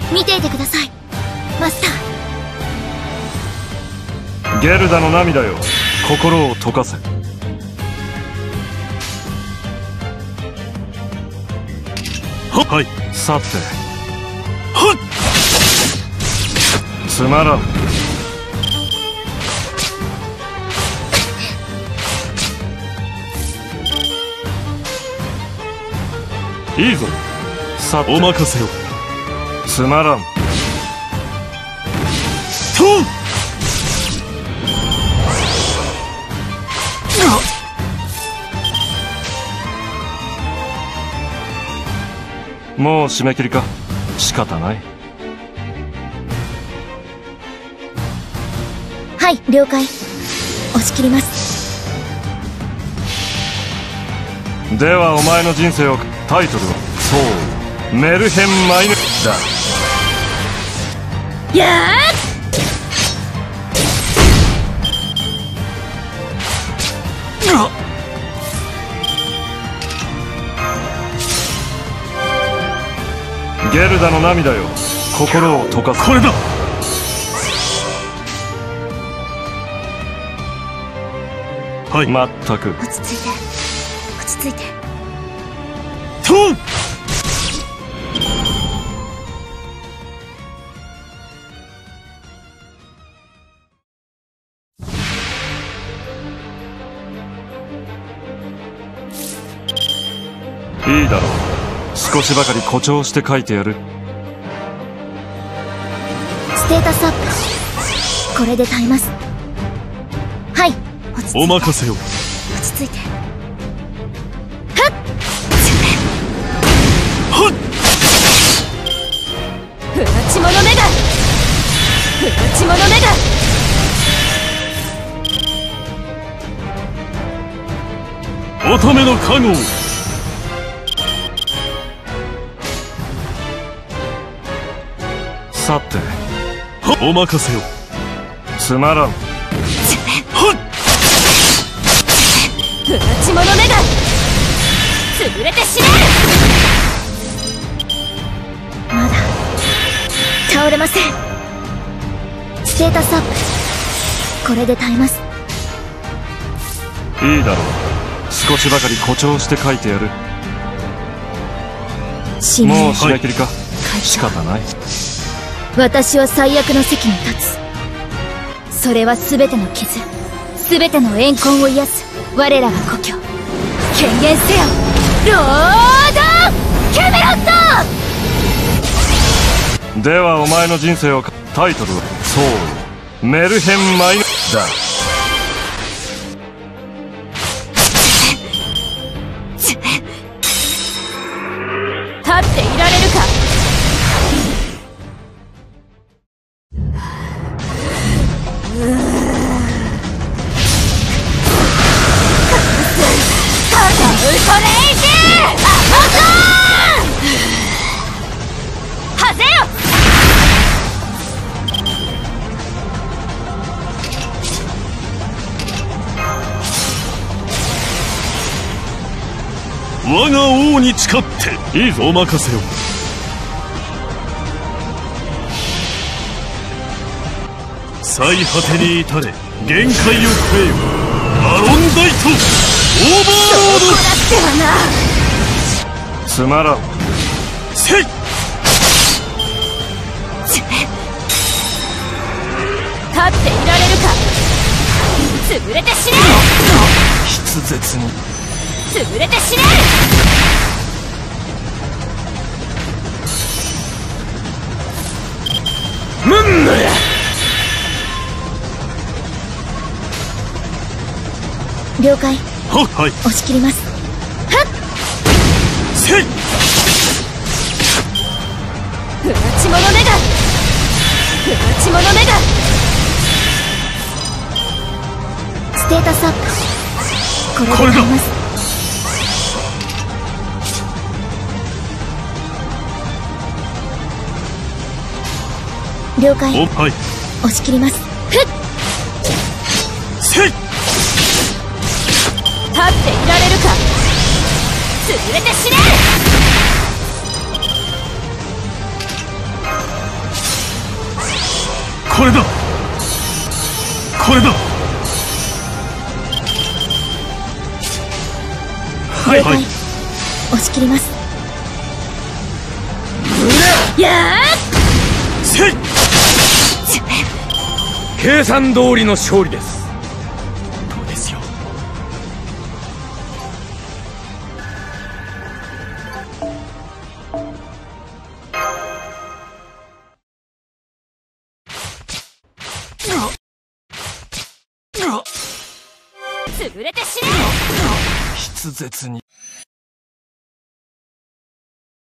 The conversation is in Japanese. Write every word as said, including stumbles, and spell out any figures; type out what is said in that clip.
見ていてくださいマスター。 ゲルダの涙よ、心を溶かせ。はい、さて、はっ、つまらん。いいぞ、さて、お任せを。つまらん。とう、もう締め切りか。仕方ない。 はい、了解。押し切ります。 ではお前の人生を。タイトルはそう、メルヘンマイヌだ。 やーっ、 ゲルダの涙よ、心を溶かす。これだ。はい、まったく。 落ち着いて落ち着いて。 とう、いいだろう、少しばかり誇張して書いてやる。 ステータスアップ、これで耐えます。はい、落ち着いて。お任せを。落ち着いて。はっはっ、不落ち者めが不落ち者めが乙女の加護。さて、お任せを。つまらん。 不落ち者めが潰れて死ね。まだ倒れません。ステータスアップ、これで耐えます。 いいだろう、少しばかり誇張して書いてやる。もう締め切りか。仕方ない。 私は最悪の席に立つ。それは全ての傷、全ての怨恨を癒す我らが故郷。権限せよ、ロード・キャメロット。 ではお前の人生を。タイトルはそう、メルヘンマイヌだ。 立っていられるか。 我が王に誓っていいぞ、お任せを。最果てに至れ、限界を超えよ。アロンダイトオーバーロード。つまらん。せい。 立っていられるか。潰れて死ね。 筆舌に潰れて死ね。 ムンヌや。 了解。 ははい、 押し切ります。はっ、 せい。 不落ち者めが不落ち者めがステータスアップ、これで耐えます。了解。 お、はい、 押し切ります。ふっ、 せい。 立っていられるか。潰れて死ね。 これだこれだ。はいはい。 押し切ります。やーせい。 計算通りの勝利です。 そうですよ。 潰れて死ね。 筆舌に